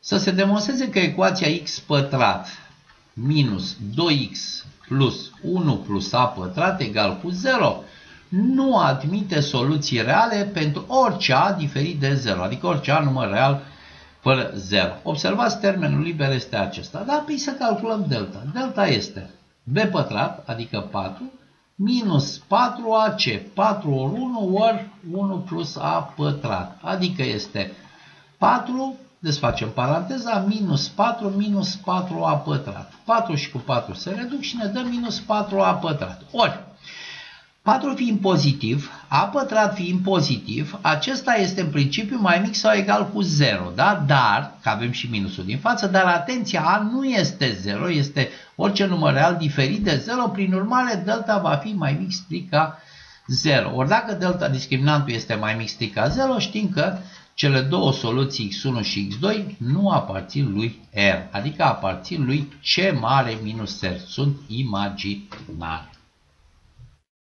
Să se demonstreze că ecuația x pătrat minus 2x plus 1 plus a pătrat egal cu 0 nu admite soluții reale pentru orice a diferit de 0, adică orice a număr real fără 0. Observați, termenul liber este acesta. Dar păi să calculăm delta. Delta este b pătrat, adică 4, minus 4ac, 4 ori 1 ori 1 plus a pătrat, adică este 4, desfacem paranteza, minus 4 minus 4a pătrat. 4 și cu 4 se reduc și ne dă minus 4a pătrat. Ori, 4 fiind pozitiv, a pătrat fiind pozitiv, acesta este în principiu mai mic sau egal cu 0, da? Dar, că avem și minusul din față, dar atenția, a nu este 0, este orice număr real diferit de 0, prin urmare delta va fi mai mic strict ca 0. Ori dacă delta discriminantul este mai mic strict ca 0, știm că cele două soluții x1 și x2 nu aparțin lui R, adică aparțin lui C mare minus R, sunt imaginare.